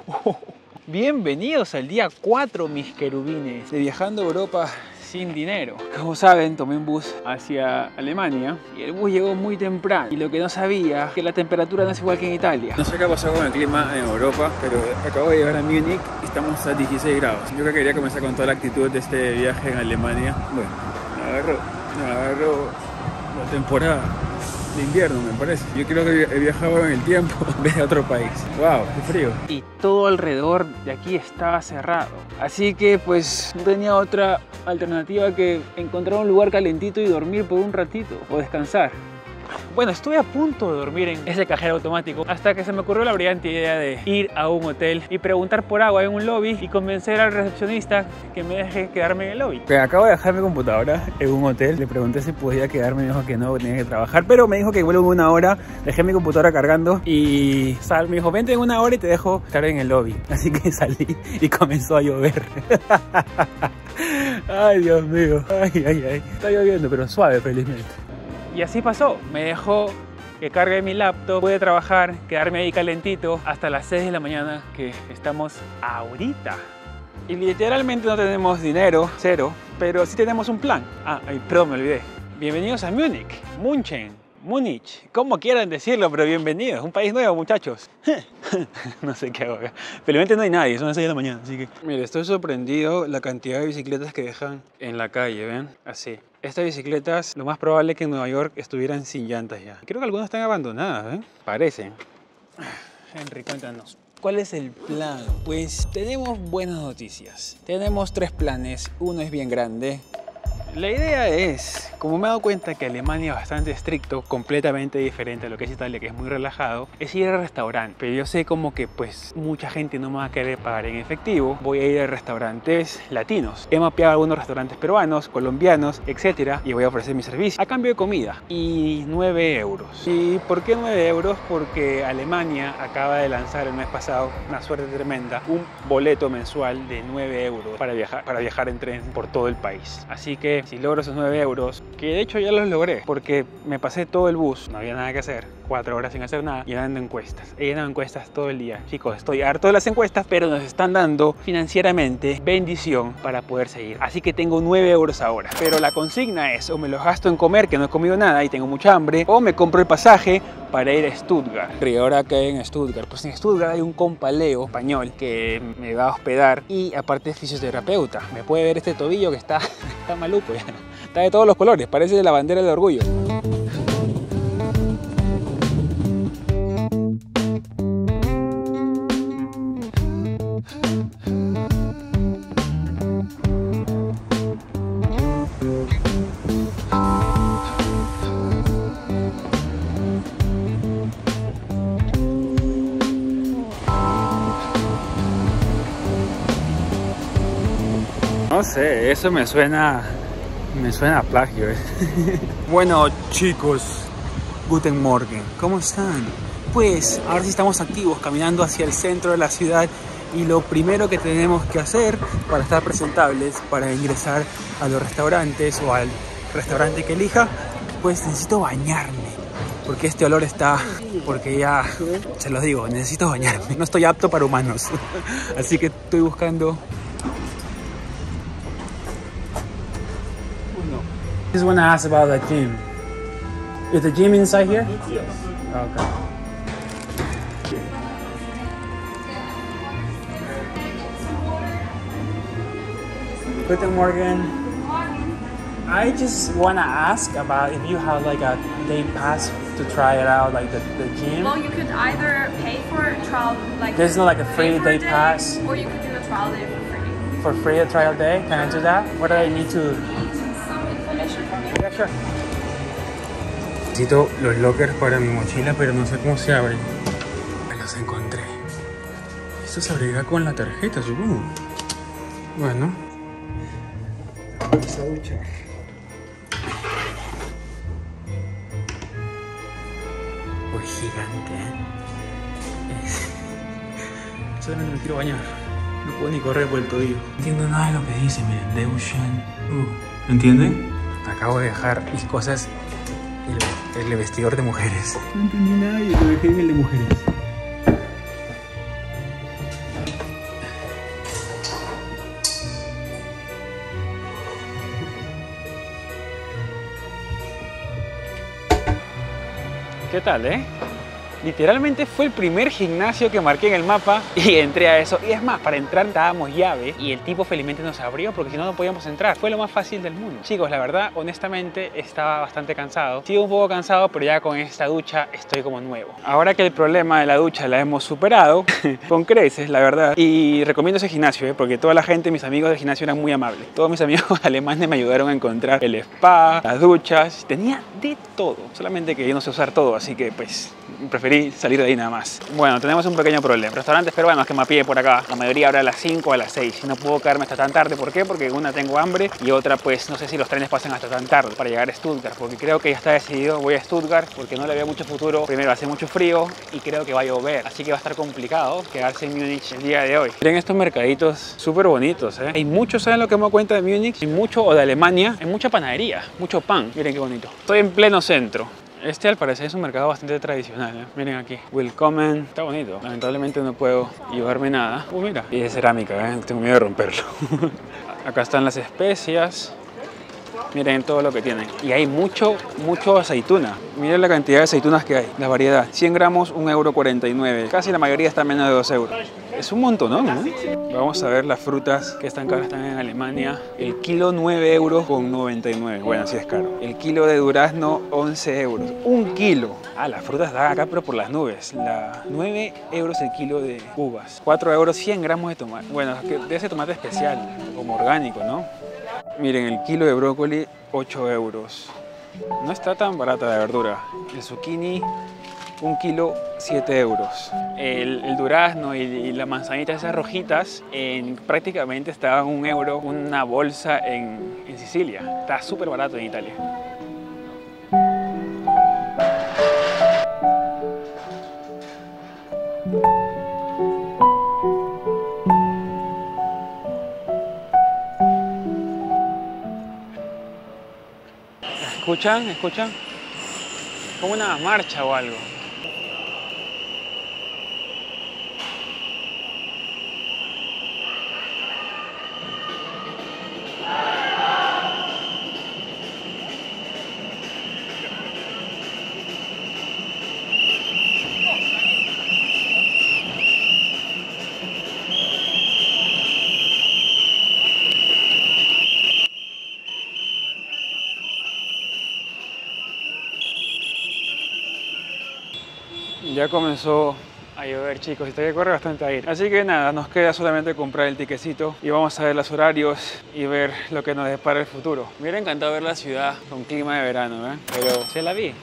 Bienvenidos al día 4, mis querubines, de viajando a Europa sin dinero. Como saben, tomé un bus hacia Alemania y el bus llegó muy temprano. Y lo que no sabía es que la temperatura no es igual que en Italia. No sé qué ha pasado con el clima en Europa, pero acabo de llegar a Múnich y estamos a 16 grados. Yo que quería comenzar con toda la actitud de este viaje en Alemania. Bueno, me agarró la temporada de invierno, me parece. Yo creo que he viajado en el tiempo en vez de otro país. ¡Wow! ¡Qué frío! Y todo alrededor de aquí estaba cerrado. Así que pues no tenía otra alternativa que encontrar un lugar calentito y dormir por un ratito o descansar. Bueno, estuve a punto de dormir en ese cajero automático hasta que se me ocurrió la brillante idea de ir a un hotel y preguntar por agua en un lobby y convencer al recepcionista que me deje quedarme en el lobby. Acabo de dejar mi computadora en un hotel, le pregunté si podía quedarme, me dijo que no, tenía que trabajar, pero me dijo que vuelvo en 1 hora, dejé mi computadora cargando y me dijo, vente en 1 hora y te dejo estar en el lobby. Así que salí y comenzó a llover. Ay, Dios mío, ay. Está lloviendo, pero suave, felizmente. Y así pasó, me dejó que cargue mi laptop, pude trabajar, quedarme ahí calentito hasta las 6 de la mañana que estamos ahorita. Y literalmente no tenemos dinero, cero, pero sí tenemos un plan. Perdón, me olvidé. Bienvenidos a Múnich, como quieran decirlo, pero bienvenidos. Un país nuevo, muchachos. No sé qué hago acá. Felizmente no hay nadie, son las 6 de la mañana, así que... Mire, estoy sorprendido la cantidad de bicicletas que dejan en la calle, ¿ven? Así. Estas bicicletas, lo más probable es que en Nueva York estuvieran sin llantas ya. Creo que algunas están abandonadas, ¿eh? Parecen. Henry, cuéntanos. ¿Cuál es el plan? Pues tenemos buenas noticias. Tenemos 3 planes. Uno es bien grande. La idea es, como me he dado cuenta que Alemania es bastante estricto, completamente diferente a lo que es Italia, que es muy relajado, es ir al restaurante. Pero yo sé como que pues mucha gente no me va a querer pagar en efectivo. Voy a ir a restaurantes latinos. He mapeado algunos restaurantes peruanos, colombianos, etcétera, y voy a ofrecer mi servicio a cambio de comida. Y 9 euros. ¿Y por qué 9 euros? Porque Alemania acaba de lanzar el mes pasado, una suerte tremenda, un boleto mensual de 9 euros para viajar en tren por todo el país. Así que si logro esos 9 euros, que de hecho ya los logré, porque me pasé todo el bus, no había nada que hacer, 4 horas sin hacer nada, llenando encuestas. He llenado encuestas todo el día. Chicos, estoy harto de las encuestas, pero nos están dando financieramente bendición para poder seguir. Así que tengo 9 euros ahora. Pero la consigna es, o me los gasto en comer, que no he comido nada y tengo mucha hambre, o me compro el pasaje para ir a Stuttgart. Y ahora que en Stuttgart, pues en Stuttgart hay un compaleo español que me va a hospedar y aparte es fisioterapeuta. Me puede ver este tobillo que está maluco ya. Está de todos los colores, parece la bandera del orgullo. No sé, eso me suena a plagio, ¿eh? Bueno, chicos, Guten Morgen, ¿cómo están? Pues ahora sí estamos activos, caminando hacia el centro de la ciudad y lo primero que tenemos que hacer para estar presentables, para ingresar a los restaurantes o al restaurante que elija, pues necesito bañarme. Porque este olor está... Porque ya, se los digo, necesito bañarme. No estoy apto para humanos. Así que estoy buscando... I just want to ask about the gym. Is the gym inside here? Yes. Okay. Guten Morgen. I just want to ask about if you have like a day pass to try it out, like the gym. Well, you could either pay for a trial, like there's no like a free day pass, or you could do a trial day for free. For free, a trial day? Can I do that? What do I need to? Some information from you. Yeah, sure. Necesito los lockers para mi mochila, pero no sé cómo se abren. Me los encontré. Esto se abrirá con la tarjeta, supongo. Bueno. Vamos a duchar. Uy, gigante, ¿eh? Solamente me quiero bañar. No puedo ni correr por el tobillo. No entiendo nada de lo que dice, miren. Deushan. ¿Entienden? Acabo de dejar mis cosas en el vestidor de mujeres. No entendí nada y lo dejé en el de mujeres. ¿Qué tal, Literalmente fue el primer gimnasio que marqué en el mapa y entré a eso. Y es más, para entrar dábamos llave y el tipo felizmente nos abrió porque si no, no podíamos entrar. Fue lo más fácil del mundo. Chicos, la verdad, honestamente, estaba bastante cansado. Sigo un poco cansado, pero ya con esta ducha estoy como nuevo. Ahora que el problema de la ducha la hemos superado, con creces, la verdad. Y recomiendo ese gimnasio, porque toda la gente, mis amigos del gimnasio eran muy amables. Todos mis amigos alemanes me ayudaron a encontrar el spa, las duchas. Tenía de todo. Solamente que yo no sé usar todo, así que pues preferí salir de ahí nada más. Bueno, tenemos un pequeño problema. Restaurantes peruanos que me pide por acá, la mayoría abre a las 5 o a las 6. Y no puedo quedarme hasta tan tarde. ¿Por qué? Porque una tengo hambre y otra pues no sé si los trenes pasan hasta tan tarde para llegar a Stuttgart. Porque creo que ya está decidido, voy a Stuttgart porque no le veo mucho futuro. Primero hace mucho frío y creo que va a llover. Así que va a estar complicado quedarse en Múnich el día de hoy. Miren estos mercaditos súper bonitos, Hay muchos, ¿saben lo que me doy cuenta de Múnich? Hay mucho, o de Alemania, hay mucha panadería, mucho pan. Miren qué bonito. Estoy en pleno centro. Este al parecer es un mercado bastante tradicional, Miren aquí, Willkommen, está bonito. Lamentablemente no puedo llevarme nada. Mira, y es cerámica, tengo miedo de romperlo. Acá están las especias. Miren todo lo que tienen. Y hay mucho aceituna. Miren la cantidad de aceitunas que hay, la variedad. 100 gramos, 1,49 €. Casi la mayoría está menos de 2 €. Es un montón, ¿no? Vamos a ver las frutas que están caras, están en Alemania. El kilo 9,99 €. Bueno, sí es caro. El kilo de durazno 11 €. Un kilo. Ah, las frutas están acá pero por las nubes. 9 € el kilo de uvas. 4 € 100 gramos de tomate. Bueno, de ese tomate especial, como orgánico, ¿no? Miren, el kilo de brócoli 8 €. No está tan barata la verdura. El zucchini, un kilo 7 €. El durazno y la manzanita, esas rojitas, prácticamente estaban 1 € una bolsa en Sicilia. Está súper barato en Italia. ¿Escuchan? ¿Escuchan? Como una marcha o algo. Ya comenzó a llover, chicos, y todavía corre bastante aire. Así que nada, nos queda solamente comprar el tiquecito y vamos a ver los horarios y ver lo que nos depara el futuro. Me hubiera encantado ver la ciudad con clima de verano, pero se la vi.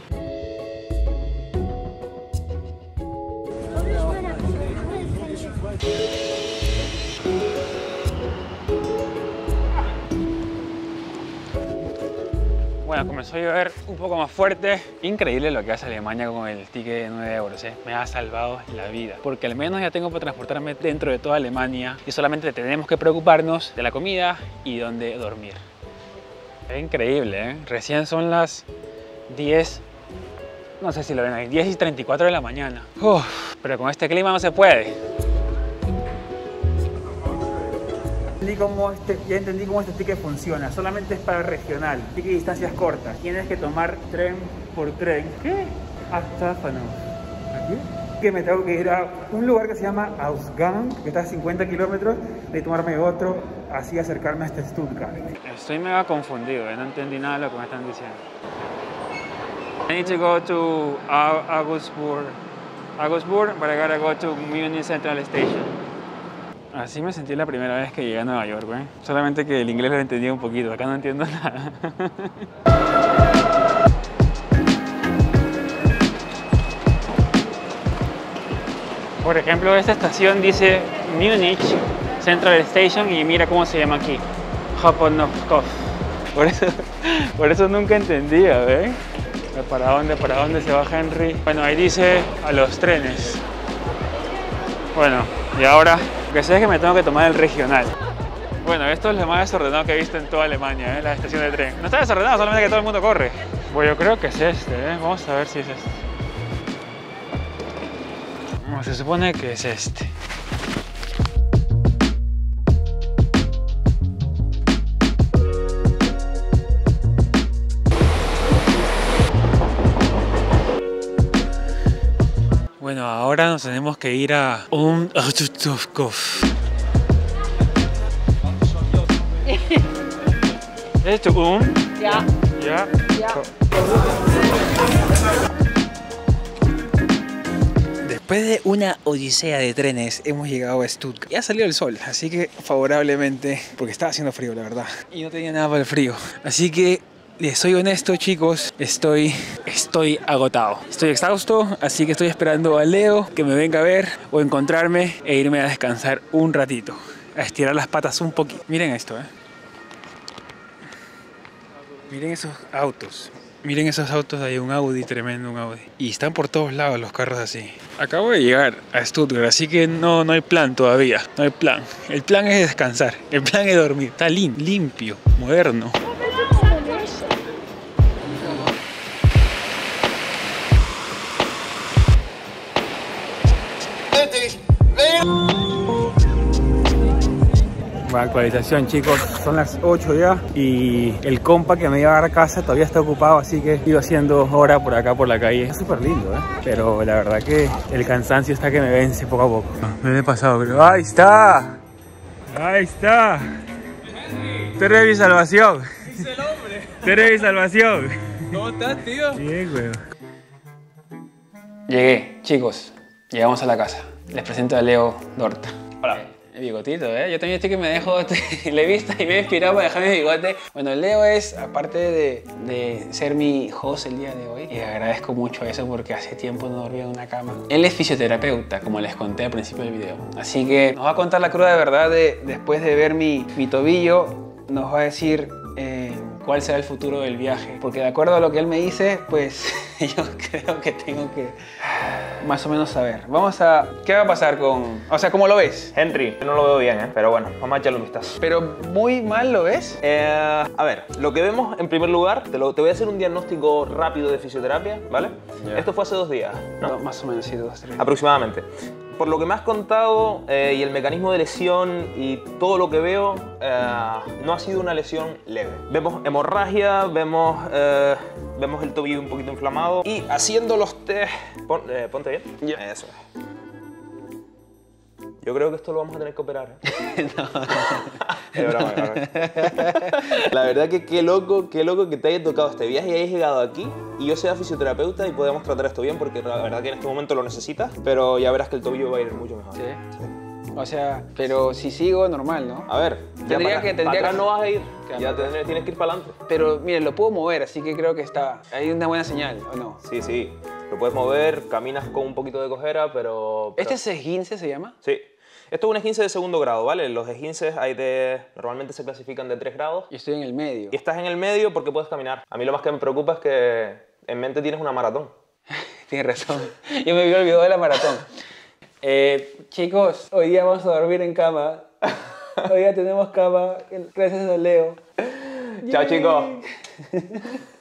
Bueno, comenzó a llover un poco más fuerte. Increíble lo que hace Alemania con el ticket de 9 €, Me ha salvado la vida. Porque al menos ya tengo para transportarme dentro de toda Alemania y solamente tenemos que preocuparnos de la comida y dónde dormir. Es increíble, Recién son las 10, no sé si lo ven ahí, 10:34 de la mañana. Pero con este clima no se puede. Ya entendí cómo este ticket funciona. Solamente es para regional, ticket de distancias cortas. Tienes que tomar tren por tren. ¿Qué? Hasta ¿aquí? Que me tengo que ir a un lugar que se llama Ausgang, que está a 50 kilómetros, de tomarme otro, así acercarme hasta Stuttgart. Estoy mega confundido, no entendí nada de lo que me están diciendo. I need to go to Augsburg, but I gotta go to Munich Central Station. Así me sentí la primera vez que llegué a Nueva York, Solamente que el inglés lo entendía un poquito, acá no entiendo nada. Por ejemplo, esta estación dice Munich Central Station y mira cómo se llama aquí, Hauptbahnhof. Por eso nunca entendía, ¿Para dónde se va Henry? Bueno, ahí dice a los trenes. Bueno, y ahora lo que sé es que me tengo que tomar el regional. Bueno, esto es lo más desordenado que he visto en toda Alemania, la estación de tren. No está desordenado, solamente que todo el mundo corre. Bueno, yo creo que es este, Vamos a ver si es este. Bueno, se supone que es este. Bueno, ahora nos tenemos que ir a un... ¿Es un? Ja. Ya. Ja. Después de una odisea de trenes, hemos llegado a Stuttgart. Ya salió el sol, así que favorablemente, porque estaba haciendo frío, la verdad. Y no tenía nada para el frío. Así que, les soy honesto, chicos, estoy agotado. Estoy exhausto, así que estoy esperando a Leo que me venga a ver o encontrarme e irme a descansar un ratito. A estirar las patas un poquito. Miren esto, Miren esos autos. Miren esos autos de ahí, un Audi, tremendo un Audi. Y están por todos lados los carros así. Acabo de llegar a Stuttgart, así que no hay plan todavía. No hay plan. El plan es descansar. El plan es dormir. Está limpio, moderno. Actualización, chicos, son las 8 ya y el compa que me iba a dar a casa todavía está ocupado, así que iba haciendo hora por acá por la calle. Es súper lindo, pero la verdad que el cansancio está que me vence poco a poco. Me lo he pasado, pero ¡ahí está! ¡Ahí está! ¡Tú eres mi salvación! ¡Es el hombre! ¡Tú eres mi salvación! ¿Cómo estás, tío? Bien, güey. Llegué, chicos. Llegamos a la casa. Les presento a Leo Dort. Hola. El bigotito, Yo también estoy que me dejo la vista y me he inspirado para dejarme mi bigote. Bueno, Leo es, aparte de ser mi host el día de hoy, y agradezco mucho eso porque hace tiempo no dormía en una cama. Él es fisioterapeuta, como les conté al principio del video. Así que nos va a contar la cruda verdad después de ver mi tobillo, nos va a decir cuál será el futuro del viaje. Porque de acuerdo a lo que él me dice, pues yo creo que tengo que más o menos saber. ¿Qué va a pasar con...? O sea, ¿cómo lo ves? Henry, yo no lo veo bien, pero bueno, vamos a echarle un vistazo. Pero muy mal lo ves. A ver, lo que vemos en primer lugar, te voy a hacer un diagnóstico rápido de fisioterapia, ¿vale? Ya. Esto fue hace 2 días, ¿no? No, más o menos, sí, 2, 3. Aproximadamente. Por lo que me has contado y el mecanismo de lesión y todo lo que veo, no ha sido una lesión leve. Vemos hemorragia, vemos el tobillo un poquito inflamado y haciendo los test... ponte bien. Ya. Eso es. Yo creo que esto lo vamos a tener que operar. No. Es broma, es broma. La verdad que qué loco que te haya tocado este viaje y hayas llegado aquí y yo sea fisioterapeuta y podamos tratar esto bien porque la verdad que en este momento lo necesitas, pero ya verás que el tobillo va a ir mucho mejor. ¿Sí? O sea, pero si sigo, normal, ¿no? A ver, Tendría que atrás no vas a ir, Claro. ya tienes que ir para adelante. Pero, mire, lo puedo mover, así que creo que está... Hay una buena señal, ¿o no? Sí, lo puedes mover, caminas con un poquito de cojera, pero... ¿Este es esguince, se llama? Sí. Esto es un esguince de 2.º grado, ¿vale? Los esguinces normalmente se clasifican de 3 grados. Yo estoy en el medio. Y estás en el medio porque puedes caminar. A mí lo más que me preocupa es que en mente tienes una maratón. Tienes razón. Yo me había olvidado de la maratón. Chicos, hoy día vamos a dormir en cama. Hoy día tenemos cama gracias a Leo. Chao, chicos.